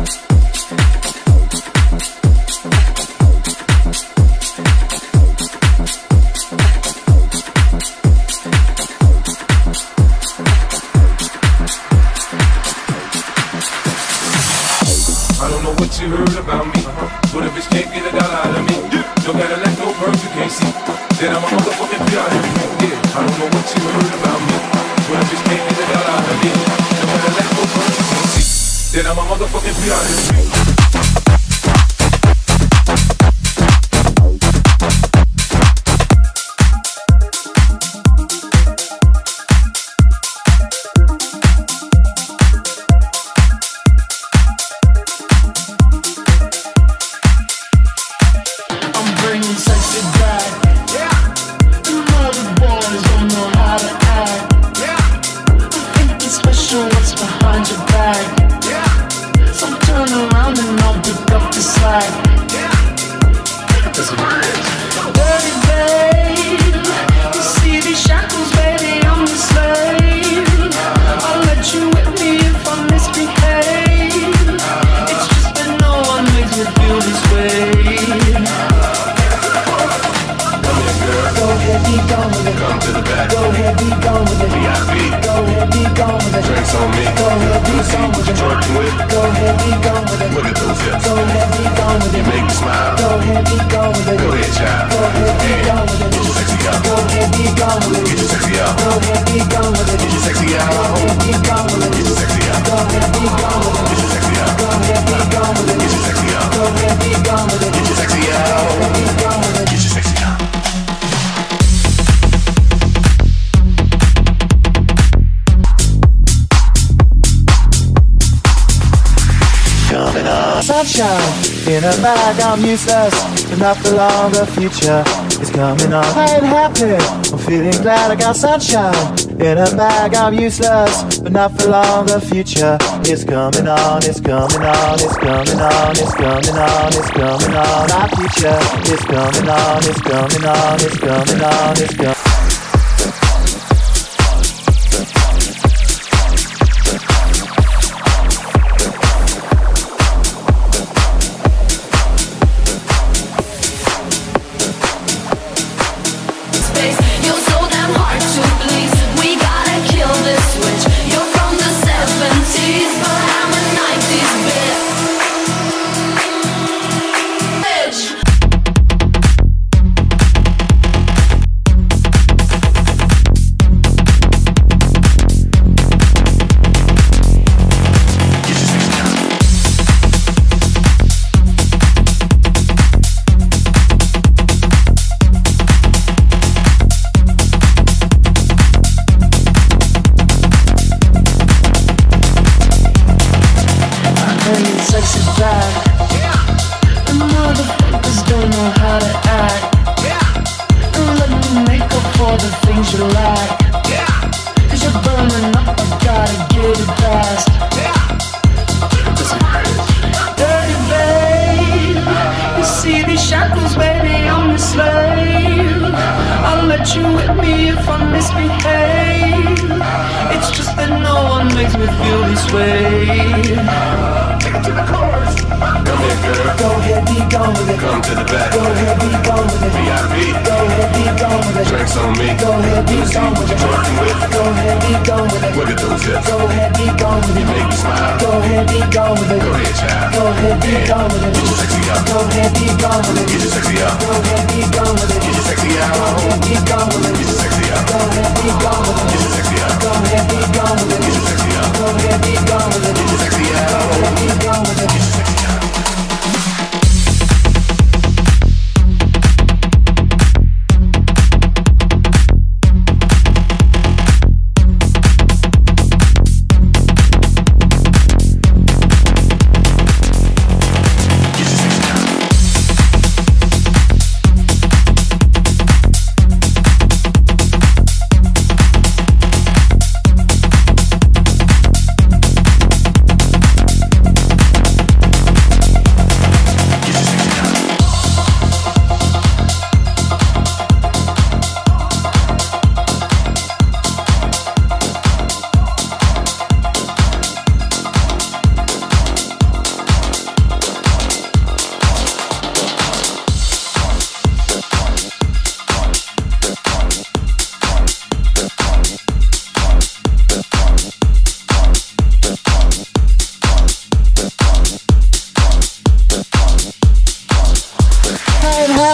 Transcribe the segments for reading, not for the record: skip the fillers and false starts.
You heard about me, but if bitch can't get it out of me, no Cadillac, no perms, you can't see. Then I'm a motherfucking PRP. Yeah, I don't know what you heard about me, but if bitch can't get it out of me, no Cadillac, no perms, you can't see. Then I'm a motherfucking PRP. In a bag, I'm useless, but not for long. The future is coming on. I ain't happy, I'm feeling glad I got sunshine. In a bag, I'm useless, but not for long. The future is coming on. It's coming on. It's coming on. It's coming on. It's coming on. My future is coming on. It's coming on. It's coming on. It's coming.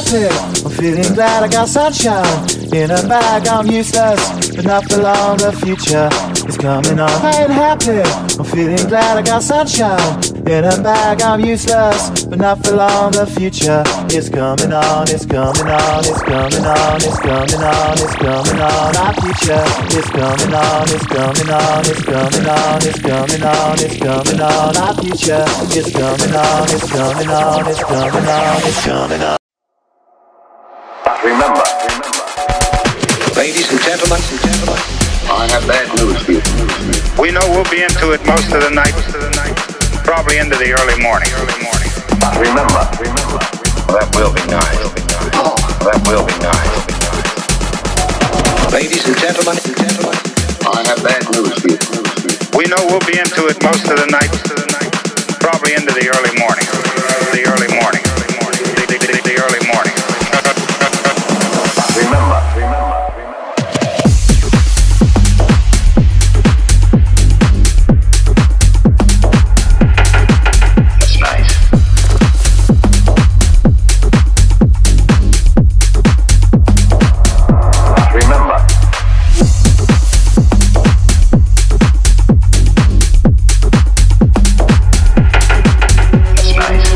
happy. I'm feeling glad I got sunshine in a bag. I'm useless, but not for long. The future is coming on. I ain't happy. I'm feeling glad I got sunshine in a bag. I'm useless, but not for long. The future is coming on. It's coming on. It's coming on. It's coming on. It's coming on. Our future is coming on. It's coming on. It's coming on. It's coming on. It's coming on. Our future is coming on. It's coming on. It's coming on. It's coming on. Remember, ladies and gentlemen, I have bad news for you. We know we'll be into it most of the night, probably into the early morning. Remember, that will be nice. Oh, that will be nice. Ladies and gentlemen, I have bad news for you. We know we'll be into it most of the night, probably into the early morning. The early morning. The early morning. Remember. that's nice. Remember. That's nice.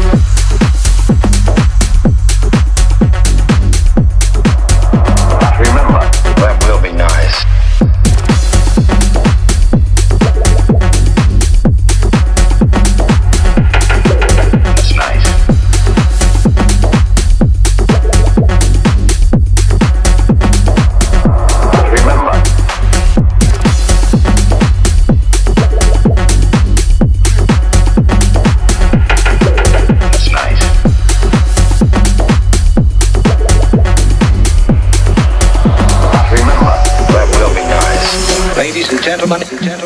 Remember, that will be nice. That's nice. Remember. That's nice. Remember, that will be nice. Ladies and gentlemen,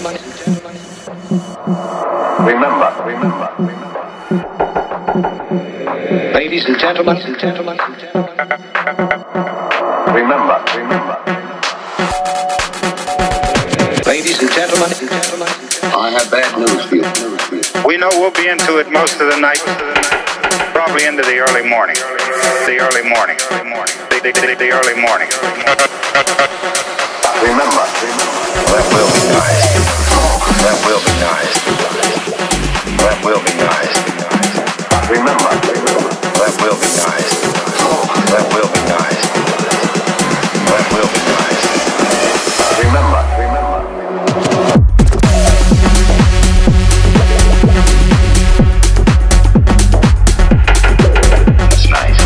Remember. ladies and gentlemen, Remember. ladies and gentlemen, I have bad news for you. We know we'll be into it most of the night, probably into the early morning. The early morning. The early morning. Remember, that will be nice. That will be nice. That will be nice. Remember, that will be nice. That will be nice. That will be nice. Remember. that's nice.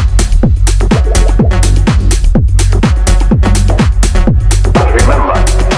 Remember.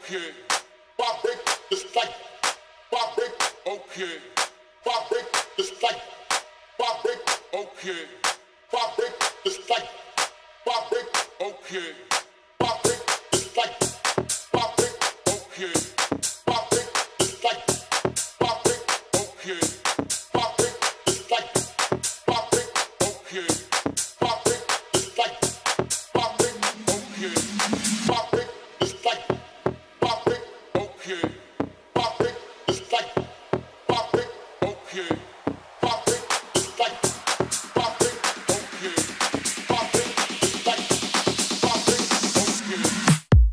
okay. Vibrate this like, vibrate, okay. Vibrate this like, vibrate, okay. Vibrate this like, vibrate, okay. Vibrate this like, vibrate, okay. Vibrate this like, vibrate, okay. Vibrate this like, vibrate, okay. Vibrate this like, vibrate, okay. Vibrate this like, vibrate, okay. Vibrate this like, vibrate, okay. Vibrate this like, vibrate, okay. Vibrate this like, vibrate, okay.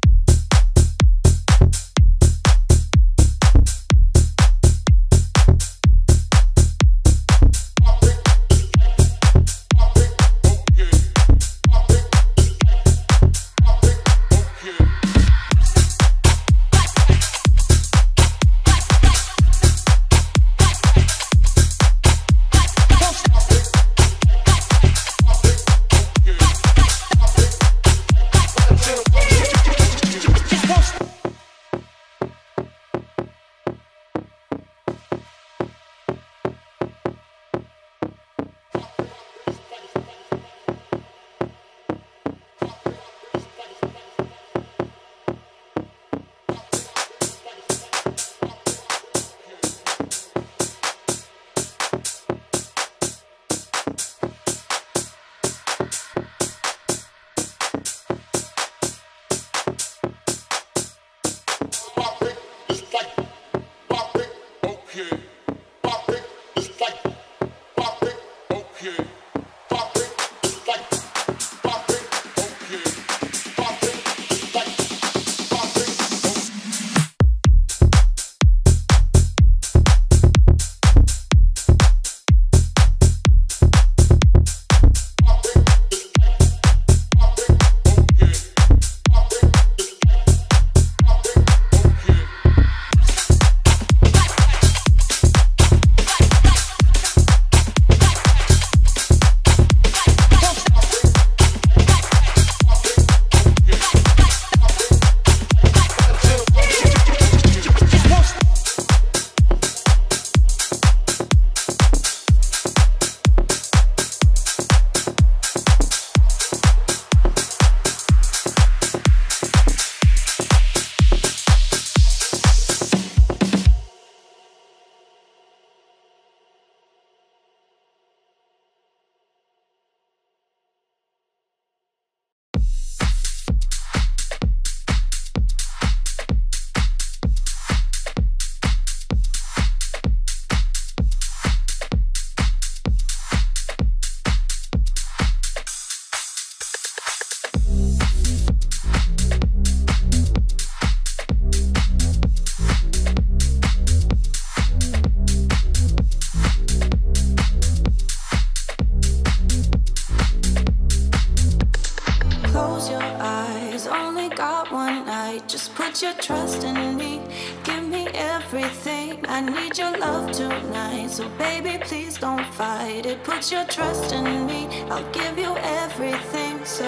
Close your eyes, only got one night. Just put your trust in me, give me everything. I need your love tonight, so baby, please don't fight it. Put your trust in me, I'll give you everything. So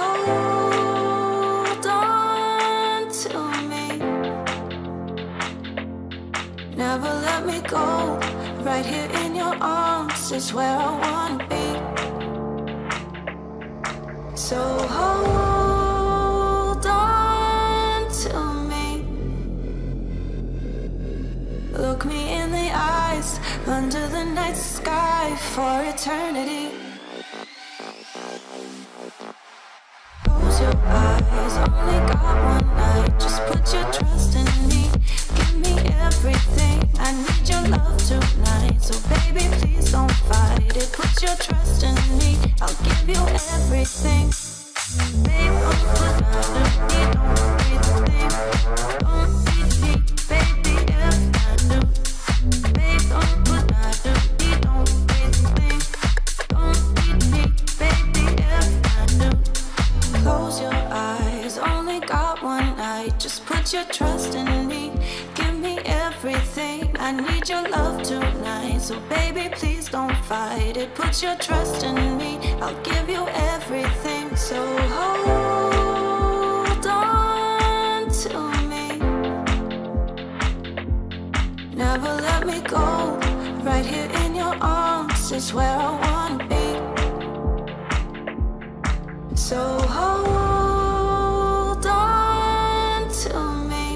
hold on to me, never let me go. Right here in your arms is where I wanna be. So hold on to me, look me in the eyes, under the night sky for eternity. Close your eyes, only got one night. Just put your trust in me, give me everything. I need your love tonight, so baby, please don't fight it. Put your trust in me, I'll give you everything. Babe, don't put don't breathe a thing. Don't beat me, baby, if I do. Babe, don't put don't breathe a thing. Don't beat me, baby, if I do. Close your eyes, only got one night. Just put your trust in me, give me everything. I need your love tonight, so baby, please don't fight it. Put your trust in me, I'll give you everything. So hold on to me, is where I wanna be. So hold on to me.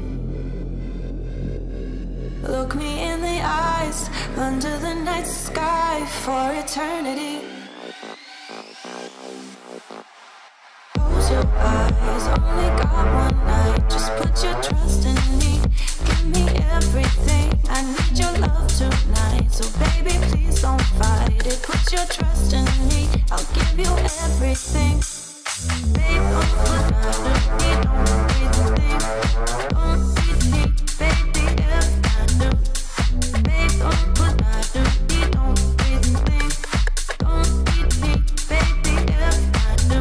Look me in the eyes under the night sky for eternity. Close your eyes, only got one night. Just put your trust in me. Give me everything. I need your love tonight. So baby, please don't fight it. Put your trust in me. I'll give you everything. Babe, don't put me, don't breathe a thing. Don't breathe me, baby, if I do. Babe, don't put me, don't breathe a thing. Don't breathe me, baby, if I do.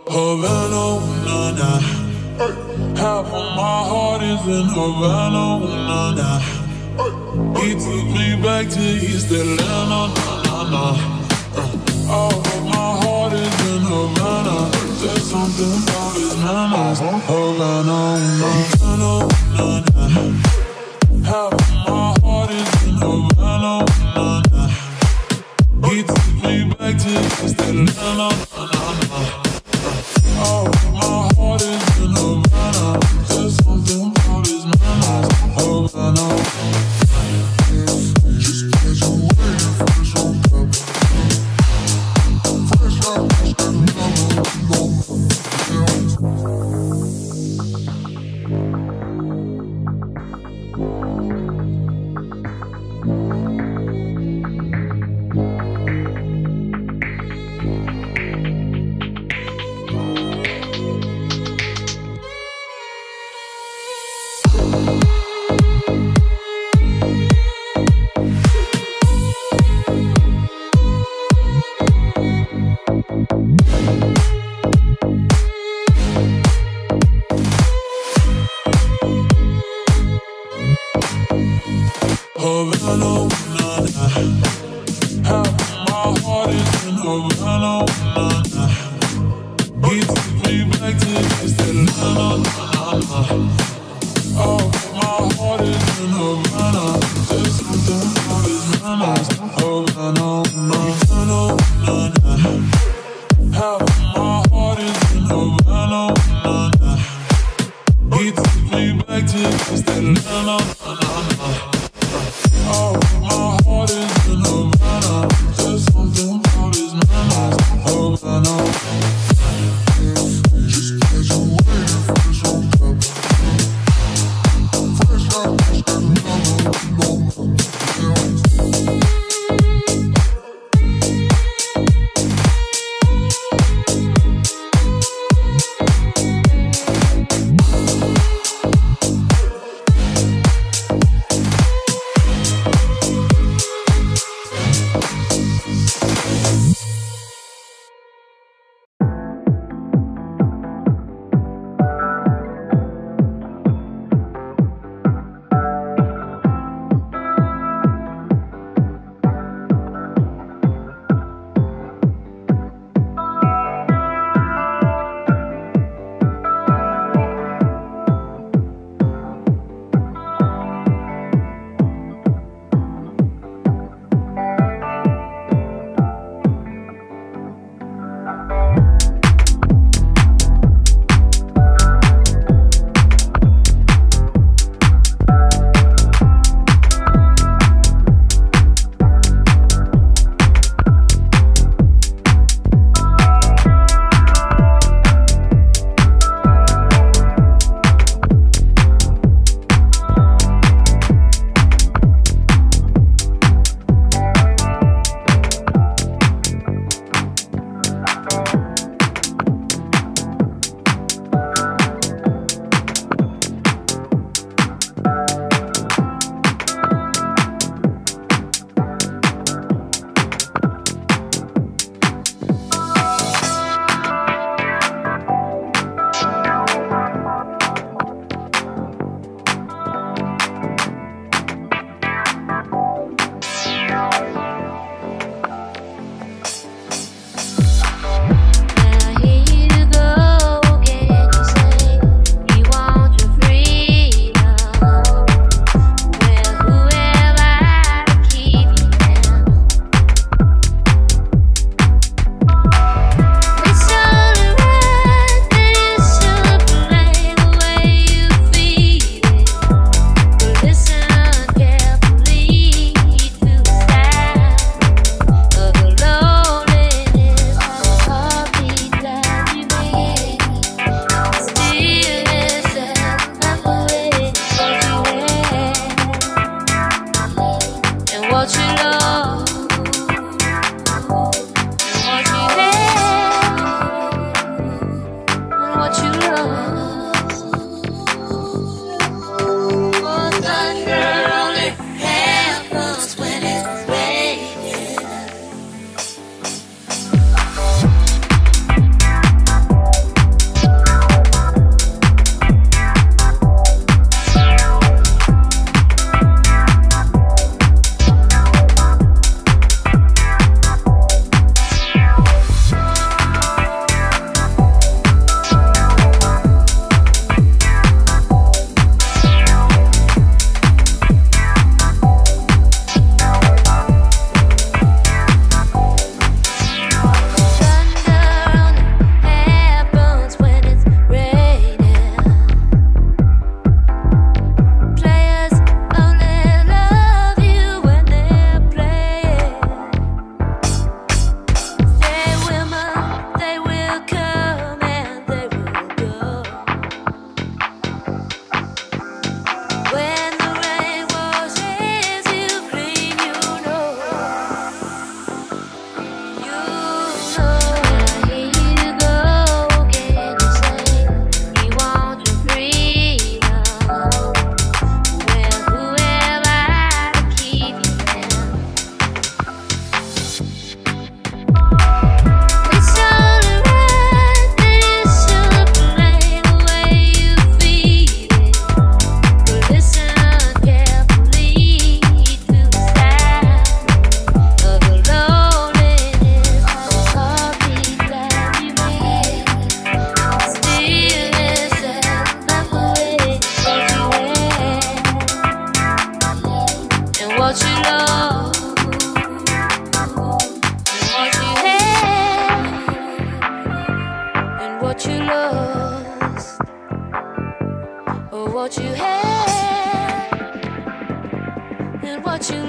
Havana, nah, nah. Half of my heart is in Havana, nah, nah. He took me back to East Atlanta, nah, nah. All of my heart is in Havana. There's something about his manners. Havana, Havana, nah, nah. Half of my heart is in Havana, nah, nah. He took me back to East Atlanta, nah, nah. All of my heart is in Havana. There's something about his manners. Havana. Just get away fresh on top. Fresh out, Havana, nah, nah. Half of my heart is in Havana, nah, nah. He took me back to East Atlanta, nah, nah. All of my heart is in Havana. There's something about his manners. Havana, Havana, nah, nah. Half of my heart is in Havana, nah, nah. He took me back to East Atlanta, nah, nah. All of my heart is in Havana. There's something about his manners. Havana. Just get away fresh on top. Fresh out, no,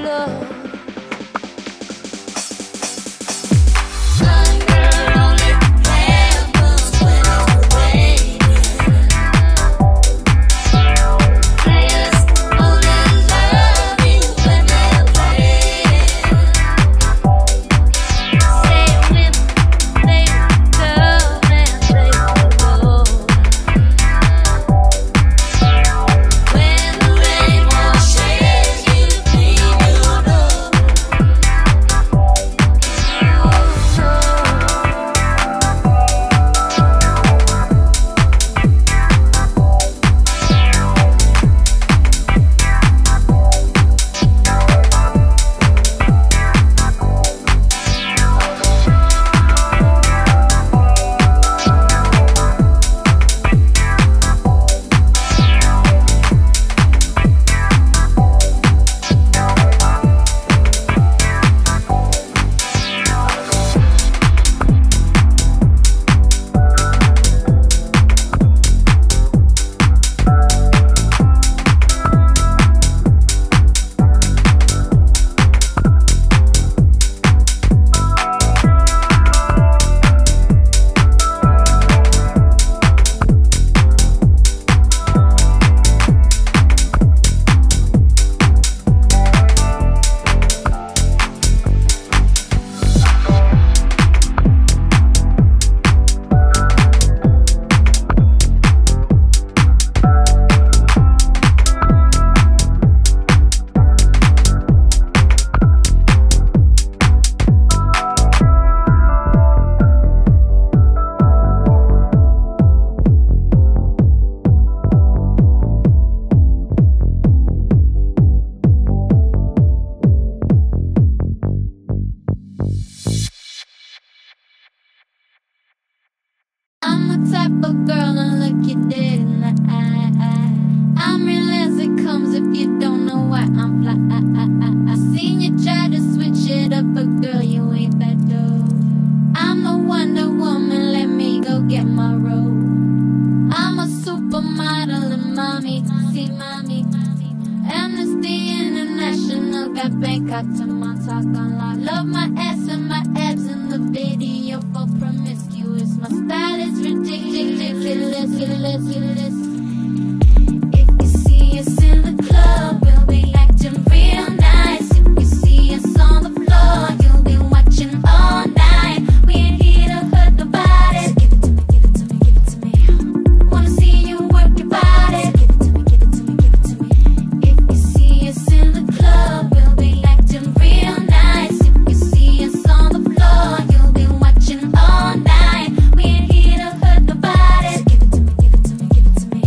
Give it to me.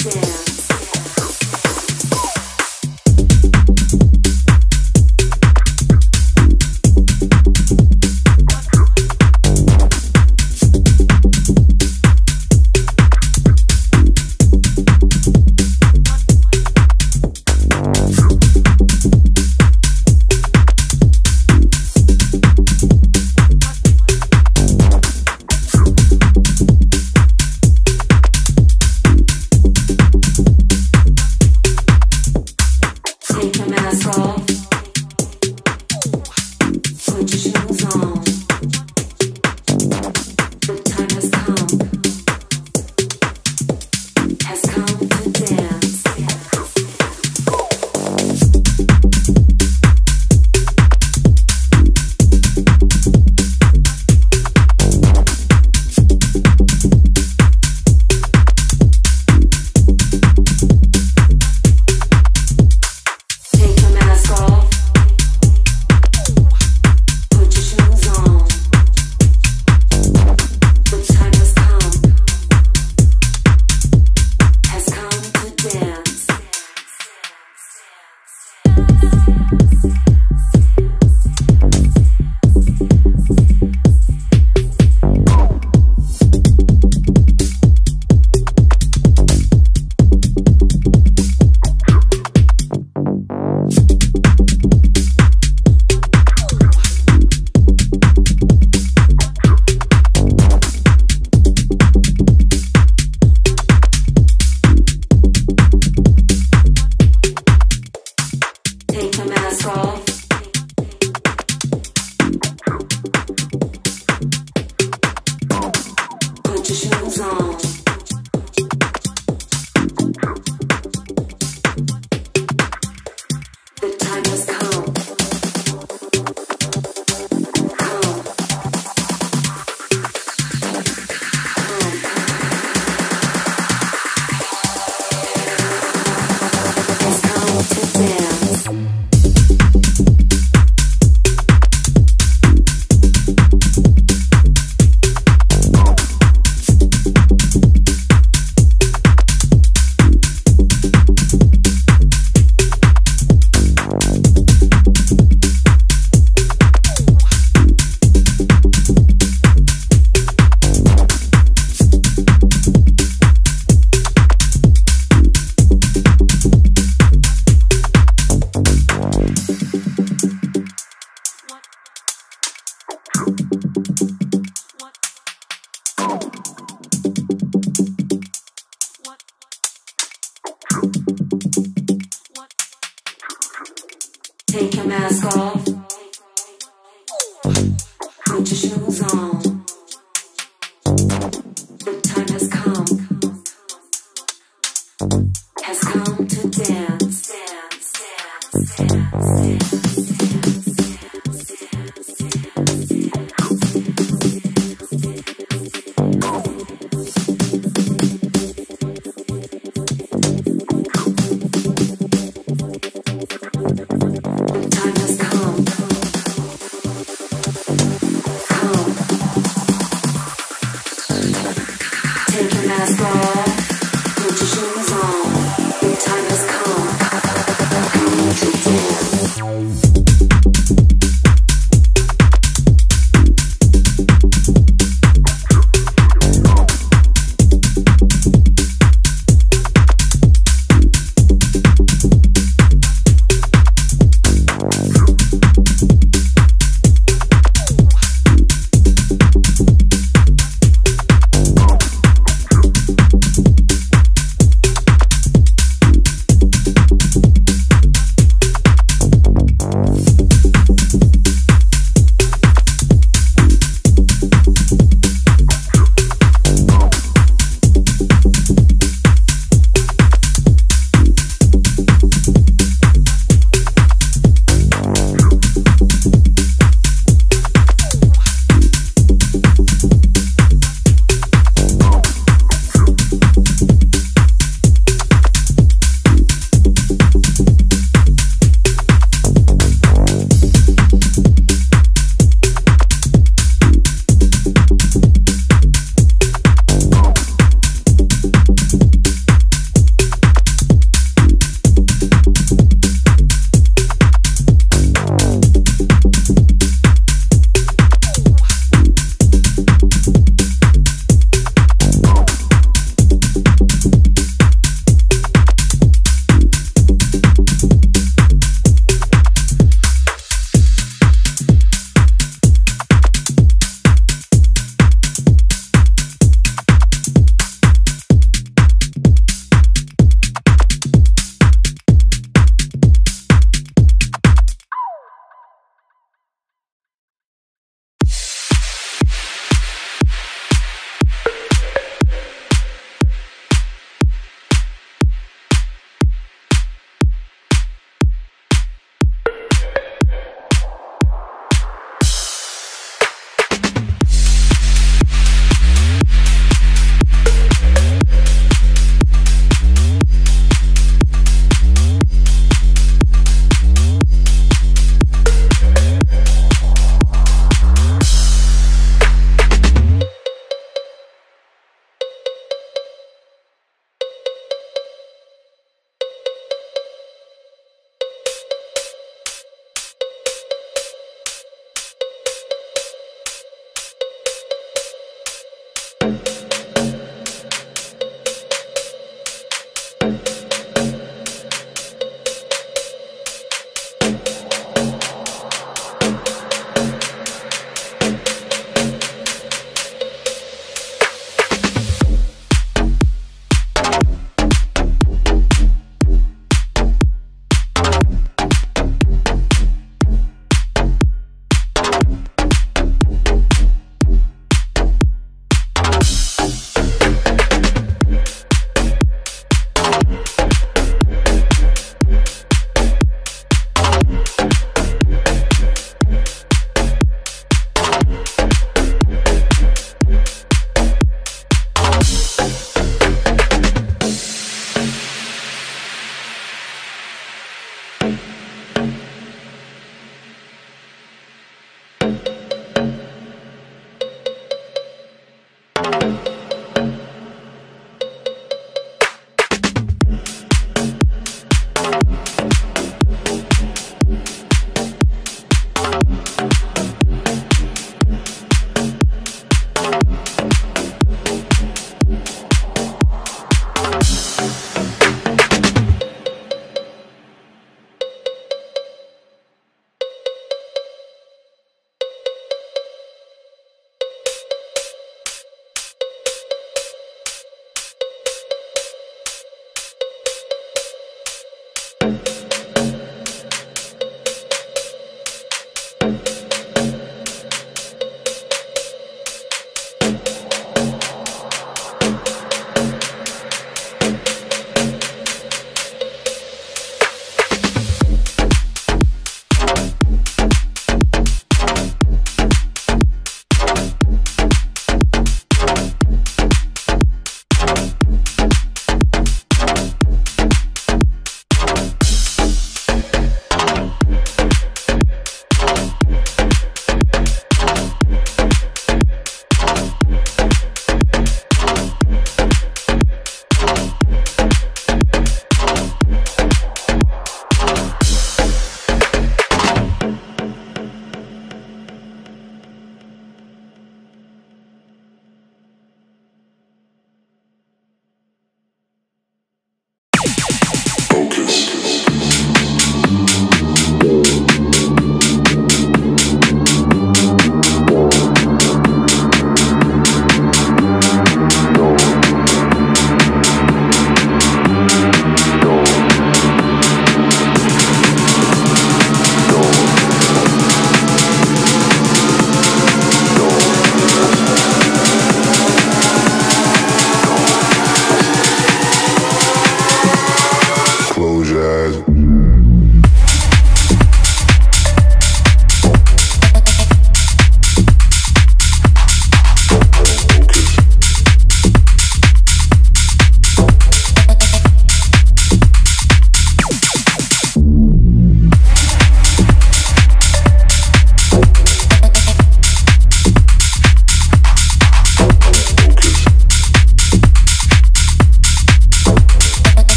Take your mask off. Put your shoes on. The time has come. Has come to dance. Dance, dance, dance, dance. Take your mask off, put your shoes on. The time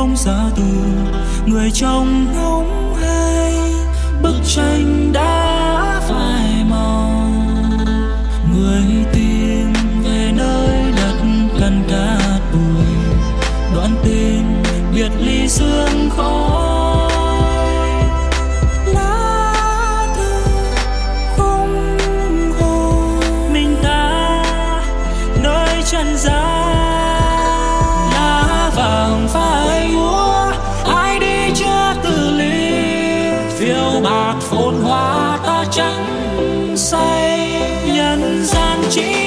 bóng giá từ người trong ngóng hay bức tranh đã phai màu. Người tìm về nơi đất cần cát bụi, đoạn tình biệt ly sương khói. Lá thư không hồ mình ta nơi chân gian, lá vàng phai úa ai đi chưa từ ly, phiêu bạc phồn hoa ta trắng say nhân gian chỉ